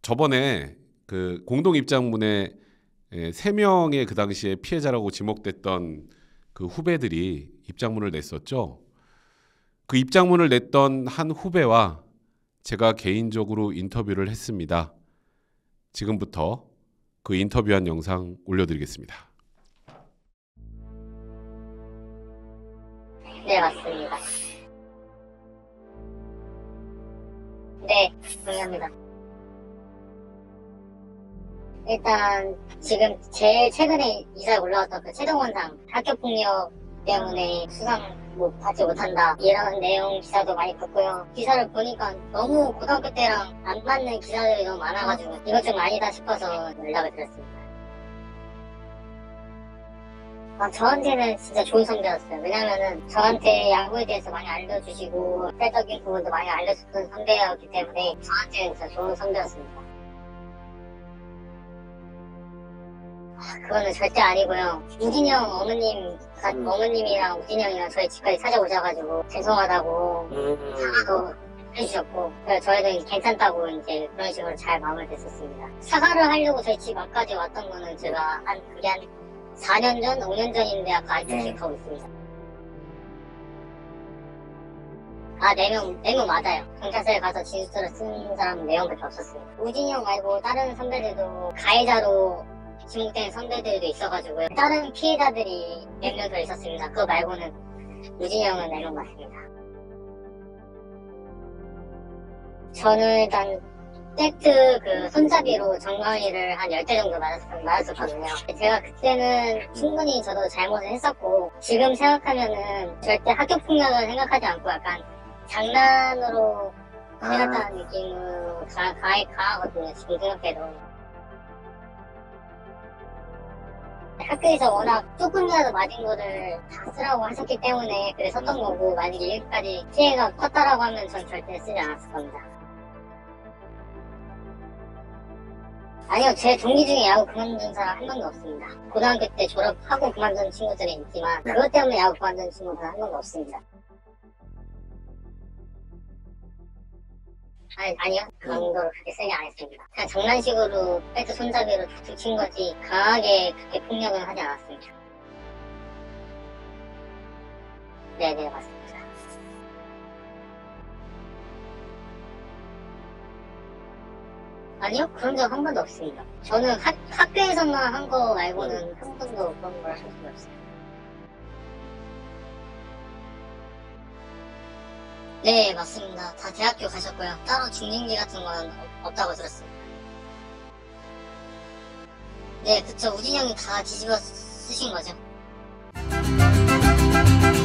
저번에 그 공동 입장문에 3명의 그 당시에 피해자라고 지목됐던 그 후배들이 입장문을 냈었죠. 그 입장문을 냈던 한 후배와 제가 개인적으로 인터뷰를 했습니다. 지금부터 그 인터뷰한 영상 올려드리겠습니다. 네, 맞습니다. 네, 동의합니다. 일단 지금 제일 최근에 이사에 올라왔던 그 최종원상 학교폭력 때문에 수상 받지 못한다 이런 내용 기사도 많이 봤고요. 기사를 보니까 너무 고등학교 때랑 안 맞는 기사들이 너무 많아가지고 이것 좀 아니다 싶어서 연락을 드렸습니다. 저한테는 진짜 좋은 선배였어요. 왜냐면은 저한테 야구에 대해서 많이 알려주시고 학술적인 부분도 많이 알려줬던 선배였기 때문에 저한테는 진짜 좋은 선배였습니다. 그거는 절대 아니고요. 우진형 어머님이랑 우진형이랑 저희 집까지 찾아오셔가지고 죄송하다고 사과도 해주셨고, 저희도 괜찮다고 이제 그런 식으로 잘 마무리됐었습니다. 사과를 하려고 저희 집 앞까지 왔던 거는 제가 그게 한 4년 전, 5년 전인데 아직도 기억하고 있습니다. 4명 맞아요. 경찰서에 가서 진술서를 쓴 사람은 4명밖에 없었어요. 우진형 말고 다른 선배들도 가해자로 지목된 선배들도 있어가지고요. 다른 피해자들이 몇 명 더 있었습니다. 그거 말고는 우진형은 4명 맞습니다. 저는 일단 세트 그 손잡이로 정강이를 한 10대 정도 맞았었거든요. 제가 그때는 충분히 저도 잘못을 했었고, 지금 생각하면은 절대 학교폭력을 생각하지 않고 약간 장난으로 해놨다는 느낌으로 강하거든요. 지금 생각해도. 학교에서 워낙 조금이라도 맞은 거를 다 쓰라고 하셨기 때문에 그래 썼던 거고, 만약에 여기까지 피해가 컸다라고 하면 전 절대 쓰지 않았을 겁니다. 아니요, 제 동기 중에 야구 그만둔 사람 한 명도 없습니다. 고등학교 때 졸업하고 그만둔 친구들은 있지만 그것 때문에 야구 그만둔 친구들은 한 명도 없습니다. 아니요, 그런 정도로 그렇게 세게 안 했습니다. 그냥 장난식으로 배트 손잡이로 툭툭 친 거지 강하게 그렇게 폭력은 하지 않았습니다. 네네, 맞습니다. 아니요, 그런 적 한 번도 없습니다. 저는 학교에서만 한 거 말고는 한 번도 그런 걸 한 적이 없어요. 네, 맞습니다. 다 대학교 가셨고요. 따로 중징계 같은 건 없다고 들었습니다. 네, 그쵸. 우진형이 다 뒤집어 쓰신 거죠.